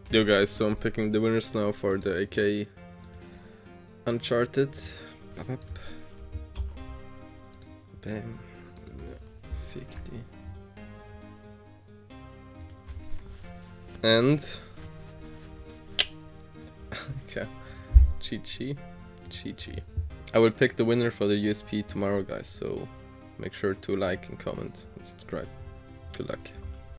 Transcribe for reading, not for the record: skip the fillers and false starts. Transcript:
Yo guys, so I'm picking the winners now for the AK Uncharted. Bam. 50. And okay. GG. I will pick the winner for the USP tomorrow, guys, so make sure to like and comment and subscribe. Good luck.